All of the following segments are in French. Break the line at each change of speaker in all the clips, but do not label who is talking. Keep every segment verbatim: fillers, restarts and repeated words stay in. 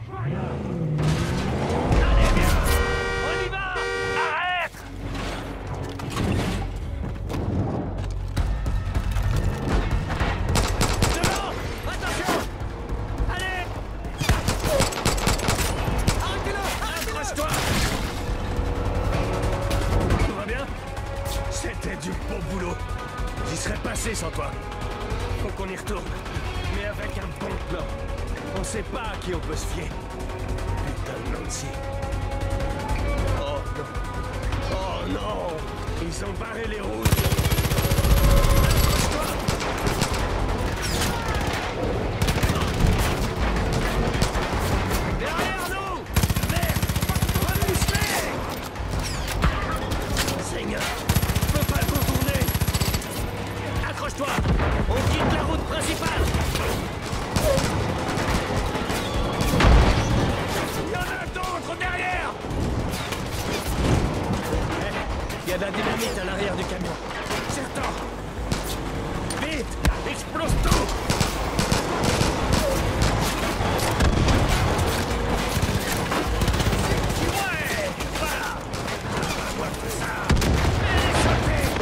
Allez, viens! On y va! Arrête! Devant! Attention! Allez! Arrêtez-le! Accroche-toi! Tout va bien? C'était du beau boulot. J'y serais passé sans toi. Faut qu'on y retourne. Mais avec un bon plan. On sait pas à qui on peut se fier. Putain de Nancy. Oh non. Oh non. Ils ont barré les routes. Accroche-toi. Derrière nous. Merde. Remusclez. Seigneur. Je peux pas le contourner. Accroche-toi. On quitte la route principale. Il y en a d'autres derrière. Il y a de la dynamite à l'arrière du camion. Certain. Vite. Explose tout. Ouais. Voilà. On va faire ça. Allez, sautez.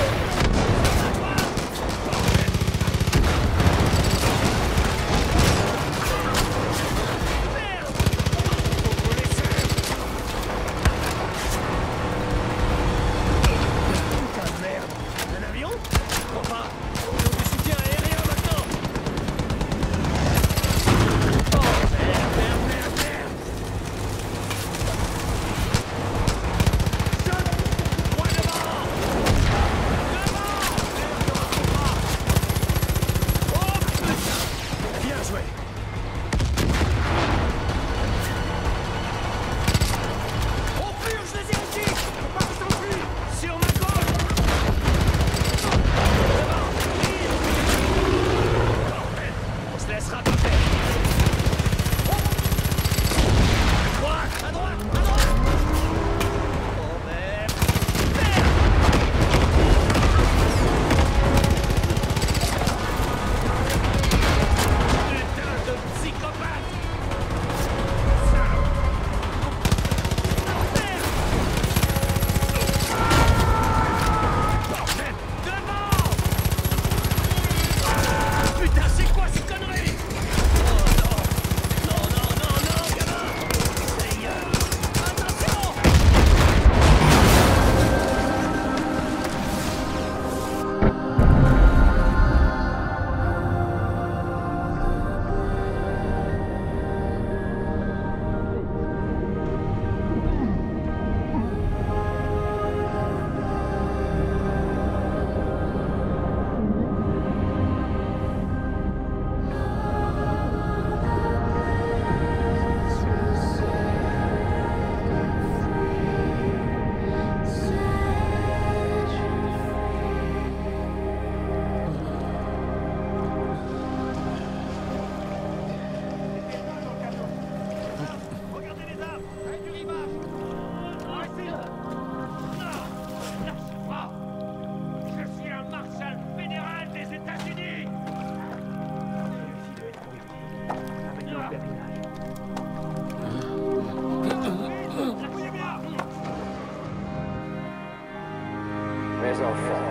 Mes enfants,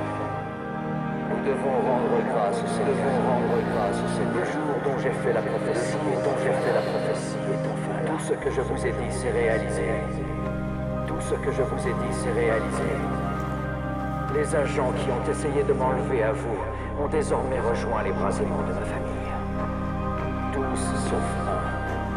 nous devons rendre grâce, nous devons rendre grâce, c'est le jour dont j'ai fait la prophétie, et dont j'ai fait la prophétie est enfin là. Tout ce que je vous ai dit s'est réalisé. Tout ce que je vous ai dit s'est réalisé. Les agents qui ont essayé de m'enlever à vous ont désormais rejoint les bras aimants de ma famille. Tous sauf un.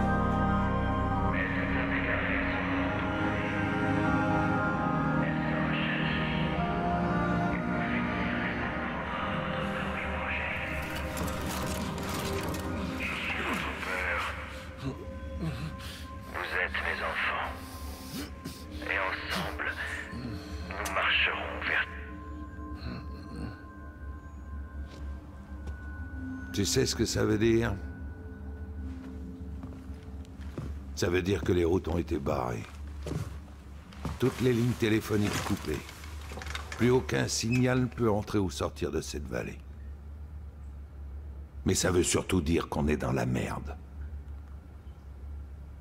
Tu sais ce que ça veut dire? Ça veut dire que les routes ont été barrées. Toutes les lignes téléphoniques coupées. Plus aucun signal ne peut entrer ou sortir de cette vallée. Mais ça veut surtout dire qu'on est dans la merde.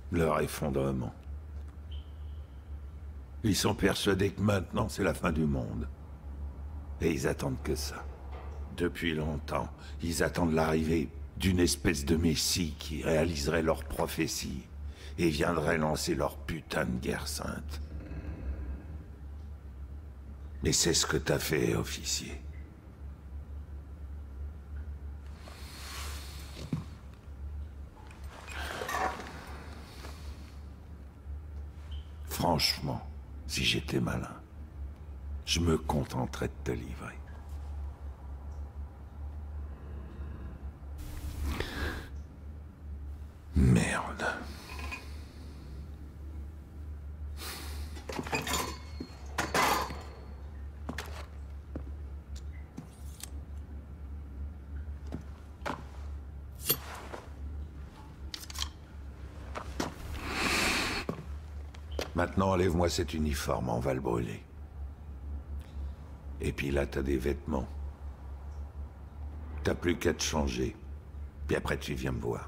Leur effondrement. Ils sont persuadés que maintenant, c'est la fin du monde. Et ils attendent que ça. Depuis longtemps, ils attendent l'arrivée d'une espèce de messie qui réaliserait leur prophétie et viendrait lancer leur putain de guerre sainte. Mais c'est ce que t'as fait, officier. Franchement, si j'étais malin, je me contenterais de te livrer. Merde. Maintenant, enlève-moi cet uniforme, on va le brûler. Et puis là, t'as des vêtements. T'as plus qu'à te changer. Puis après, tu viens me voir.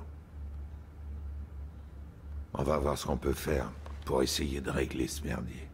On va voir ce qu'on peut faire pour essayer de régler ce merdier.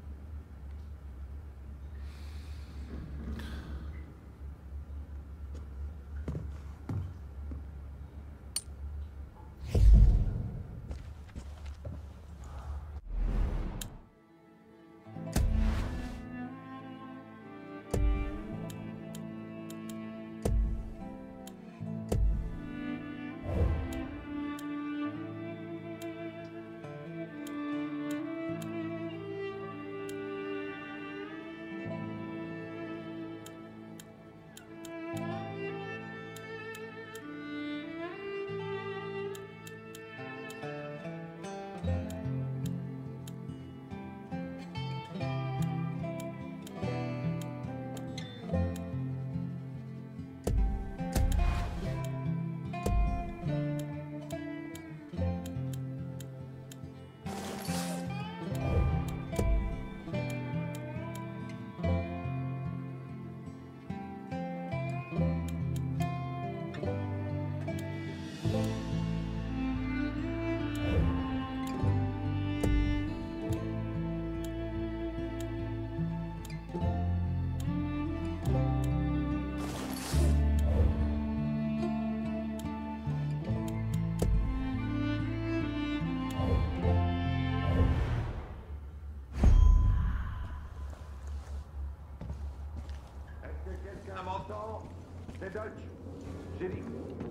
C'est Dutch. J'ai dit...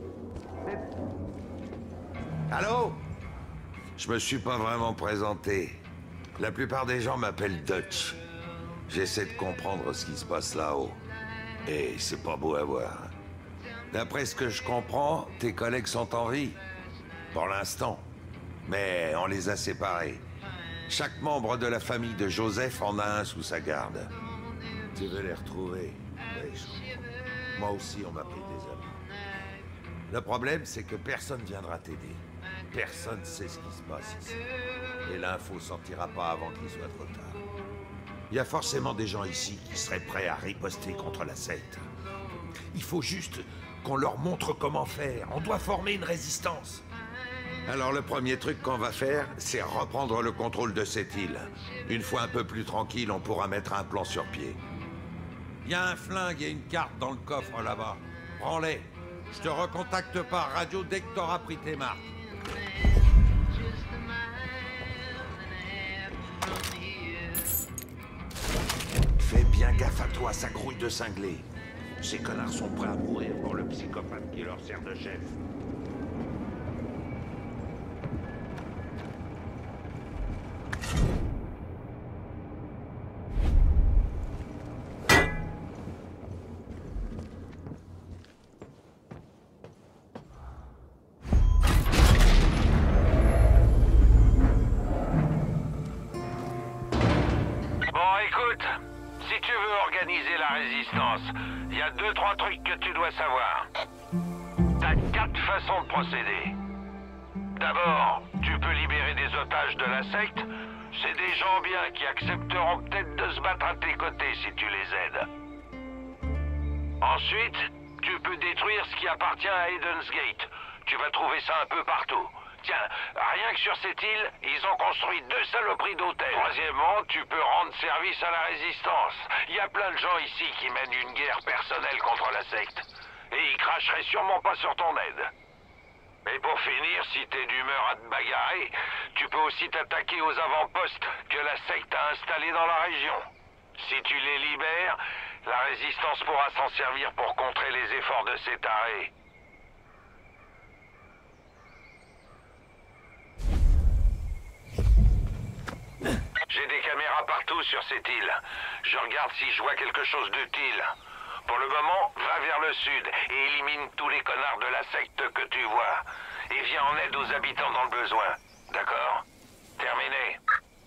Allô? Je me suis pas vraiment présenté. La plupart des gens m'appellent Dutch. J'essaie de comprendre ce qui se passe là-haut. Et c'est pas beau à voir. D'après ce que je comprends, tes collègues sont en vie. Pour l'instant. Mais on les a séparés. Chaque membre de la famille de Joseph en a un sous sa garde. Tu veux les retrouver? Oui, je comprends. Moi aussi, on m'a pris des amis. Le problème, c'est que personne viendra t'aider. Personne sait ce qui se passe ici. Et l'info sortira pas avant qu'il soit trop tard. Il y a forcément des gens ici qui seraient prêts à riposter contre la secte. Il faut juste qu'on leur montre comment faire. On doit former une résistance. Alors le premier truc qu'on va faire, c'est reprendre le contrôle de cette île. Une fois un peu plus tranquille, on pourra mettre un plan sur pied. Il y a un flingue et une carte dans le coffre là-bas. Prends-les. Je te recontacte par radio dès que t'auras pris tes marques. Fais bien gaffe à toi, ça grouille de cinglés. Ces connards sont prêts à mourir pour le psychopathe qui leur sert de chef.
Il y a deux, trois trucs que tu dois savoir. T'as quatre façons de procéder. D'abord, tu peux libérer des otages de la secte. C'est des gens bien qui accepteront peut-être de se battre à tes côtés si tu les aides. Ensuite, tu peux détruire ce qui appartient à Eden's Gate. Tu vas trouver ça un peu partout. Tiens, rien que sur cette île, ils ont construit deux saloperies d'hôtels. Troisièmement, tu peux rendre service à la résistance. Il y a plein de gens ici qui mènent une guerre personnelle contre la secte. Et ils cracheraient sûrement pas sur ton aide. Et pour finir, si t'es d'humeur à te bagarrer, tu peux aussi t'attaquer aux avant-postes que la secte a installés dans la région. Si tu les libères, la résistance pourra s'en servir pour contrer les efforts de ces tarés. J'ai des caméras partout sur cette île. Je regarde si je vois quelque chose d'utile. Pour le moment, va vers le sud et élimine tous les connards de la secte que tu vois. Et viens en aide aux habitants dans le besoin. D'accord? Terminé.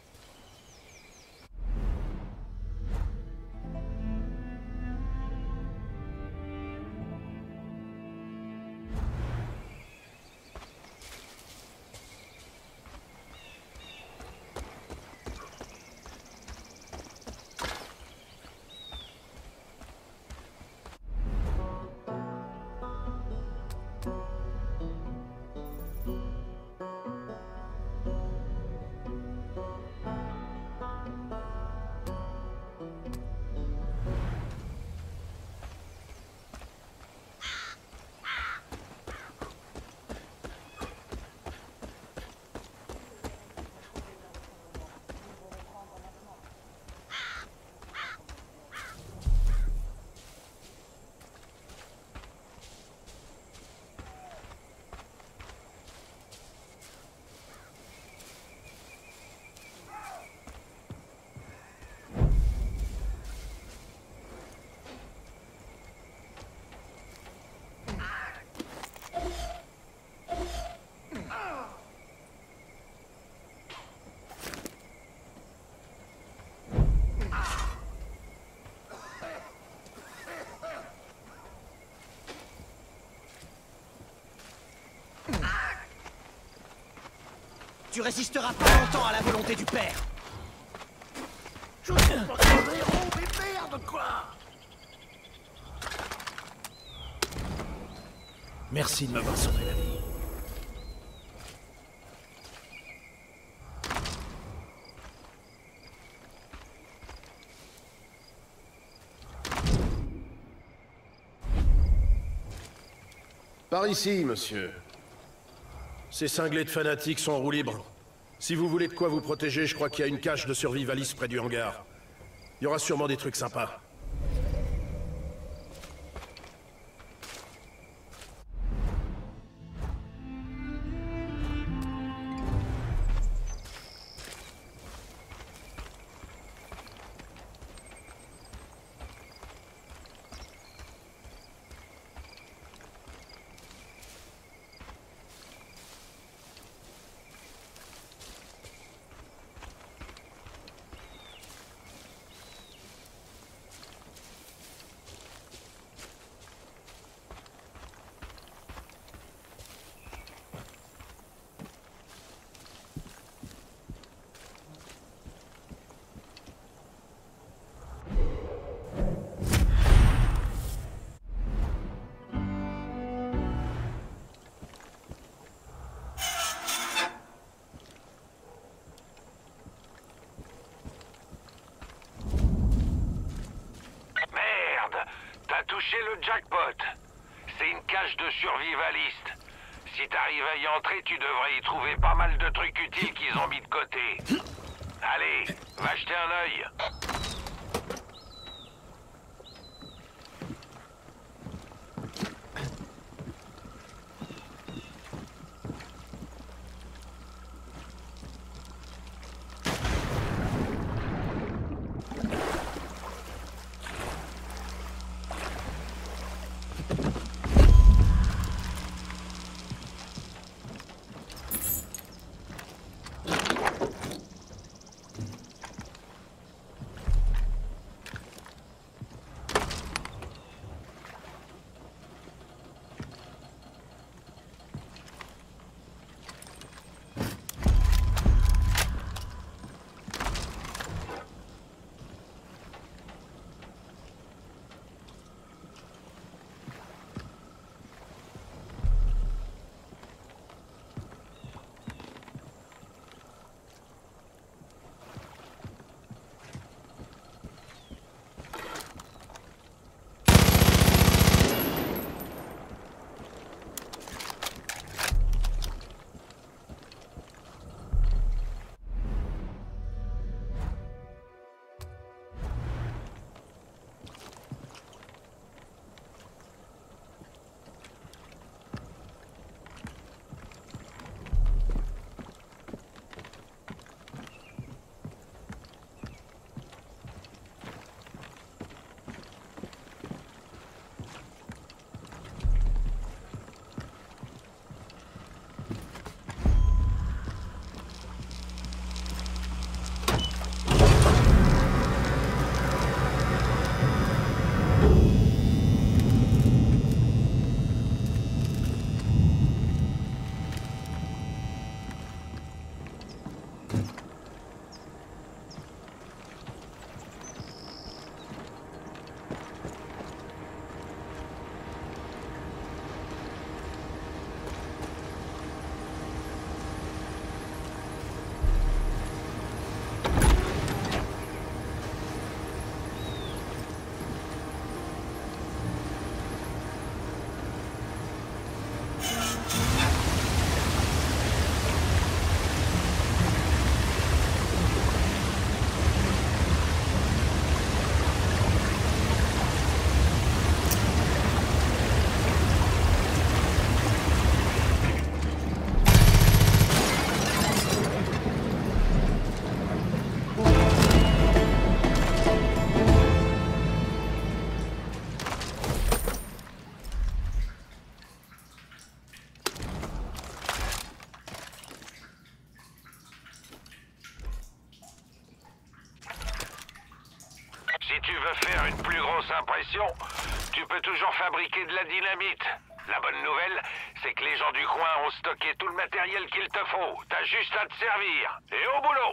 Tu résisteras pas longtemps à la volonté du père.
Je suis pas ton héros, mais merde, quoi!
Merci de m'avoir sauvé la vie.
Par ici, monsieur. Ces cinglés de fanatiques sont en roue libre. Si vous voulez de quoi vous protéger, je crois qu'il y a une cache de survivaliste près du hangar. Il y aura sûrement des trucs sympas.
Touché le jackpot. C'est une cage de survivaliste. Si t'arrives à y entrer, tu devrais y trouver pas mal de trucs utiles qu'ils ont mis de côté. Allez, va jeter un œil. fausses impressions, tu peux toujours fabriquer de la dynamite. La bonne nouvelle, c'est que les gens du coin ont stocké tout le matériel qu'il te faut. T'as juste à te servir. Et au boulot!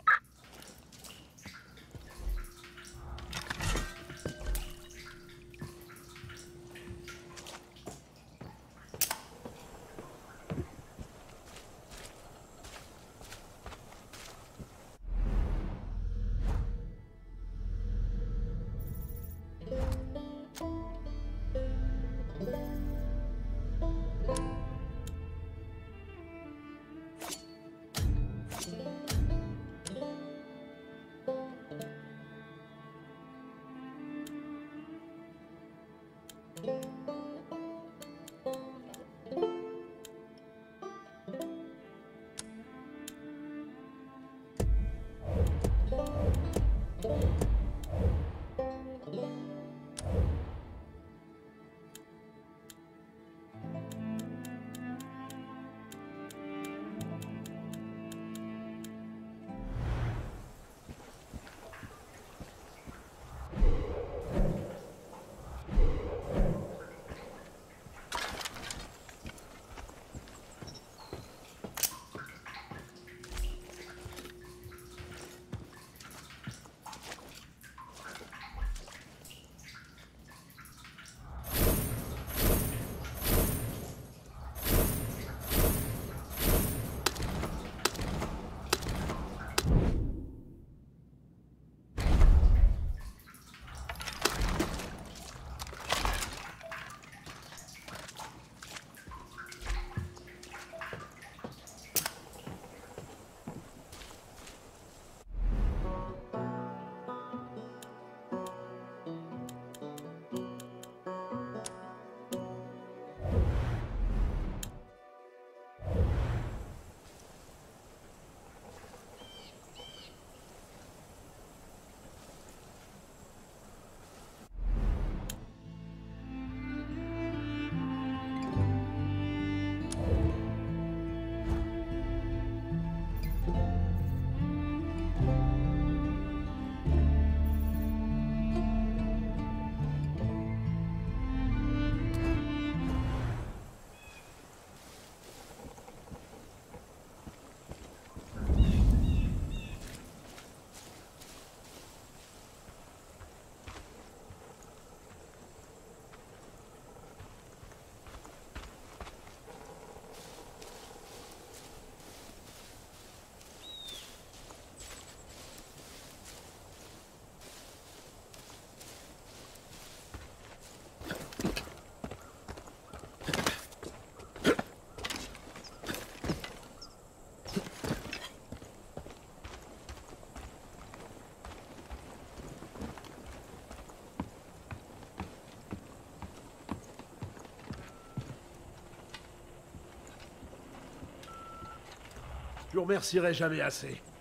Je vous remercierai jamais assez.